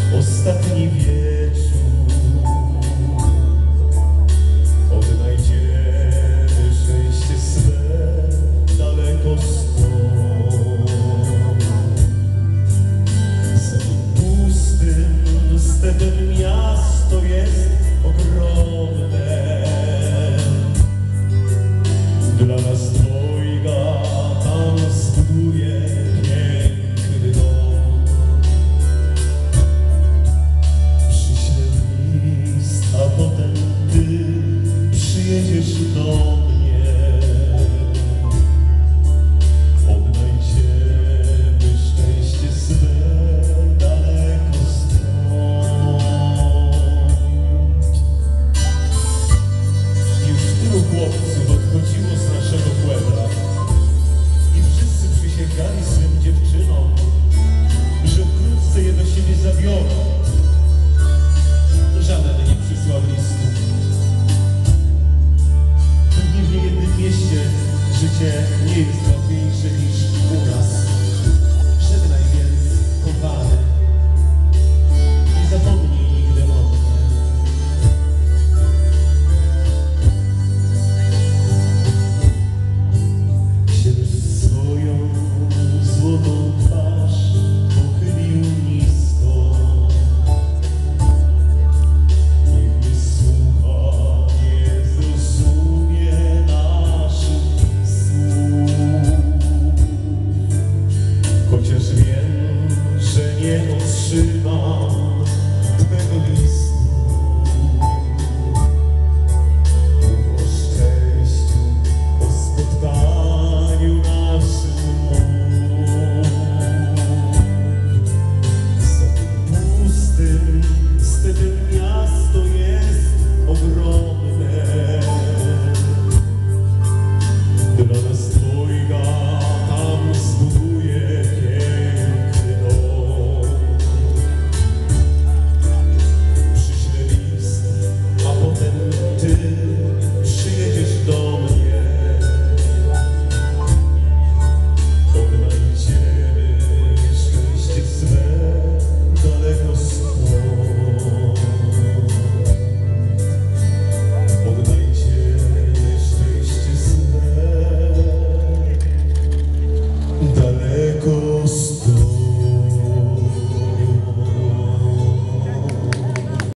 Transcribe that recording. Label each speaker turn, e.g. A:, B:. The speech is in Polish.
A: Ostatni wieczór, odnajdziemy szczęście swe daleko stąd. Samym pustym stepem miasto jest ogromne. Dla nas dwojga tam zbuduje piękny dom. Przyślę list, a potem ty przyjedziesz do mnie. Odnajdziemy szczęście swe daleko stąd. Już tylu chłopców odchodziło z naszego puebla i wszyscy przysięgali swym dziewczynom, że wkrótce je do siebie zabiorą. Żaden nie przysłał listu. Pewnie w niejednym mieście życie nie jest łatwiejsze niż u nas. Żegnaj więc, kochany, nie zapomnij nigdy o mnie. Księżyc swoją złotą twarz pochylił nisko. Niech nie słucha, nie zrozumie naszych słów. Chociaż wiem, że nie otrzyma